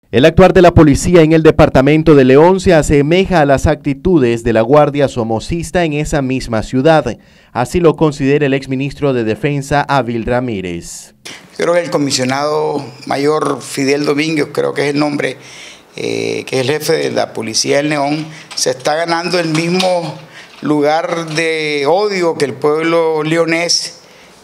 El actuar de la policía en el departamento de León se asemeja a las actitudes de la Guardia Somocista en esa misma ciudad. Así lo considera el exministro de Defensa, Avil Ramírez. Creo que el comisionado mayor Fidel Domínguez, creo que es el nombre, que es el jefe de la policía del León, se está ganando el mismo lugar de odio que el pueblo leonés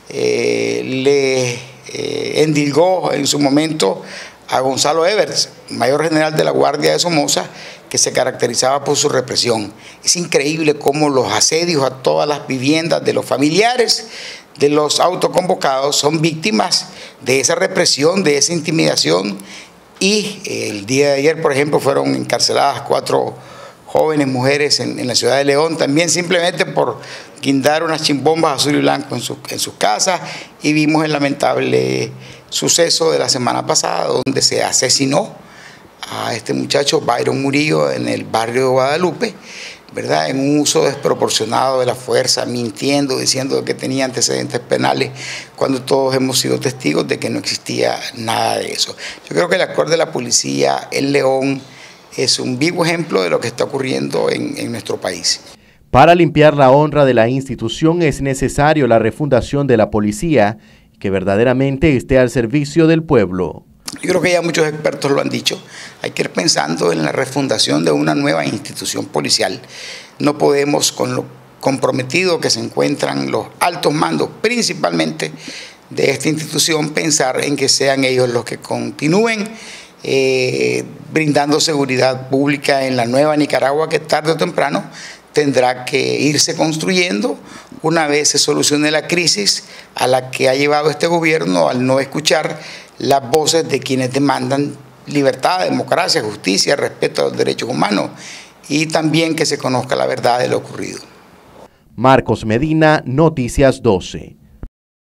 le endilgó en su momento a Gonzalo Everts, mayor general de la Guardia de Somoza, que se caracterizaba por su represión. Es increíble cómo los asedios a todas las viviendas de los familiares de los autoconvocados son víctimas de esa represión, de esa intimidación, y el día de ayer, por ejemplo, fueron encarceladas 4 jóvenes mujeres en la ciudad de León, también simplemente por guindar unas chimbombas azul y blanco en sus casas, y vimos el lamentable suceso de la semana pasada donde se asesinó a este muchacho Byron Murillo en el barrio de Guadalupe, ¿verdad? En un uso desproporcionado de la fuerza, mintiendo, diciendo que tenía antecedentes penales, cuando todos hemos sido testigos de que no existía nada de eso. Yo creo que el actuar de la policía en León es un vivo ejemplo de lo que está ocurriendo en nuestro país. Para limpiar la honra de la institución es necesario la refundación de la policía, que verdaderamente esté al servicio del pueblo. Yo creo que ya muchos expertos lo han dicho, hay que ir pensando en la refundación de una nueva institución policial. No podemos, con lo comprometido que se encuentran los altos mandos, principalmente de esta institución, pensar en que sean ellos los que continúen brindando seguridad pública en la nueva Nicaragua, que tarde o temprano tendrá que irse construyendo una vez se solucione la crisis a la que ha llevado este gobierno al no escuchar las voces de quienes demandan libertad, democracia, justicia, respeto a los derechos humanos, y también que se conozca la verdad de lo ocurrido. Marcos Medina, Noticias 12.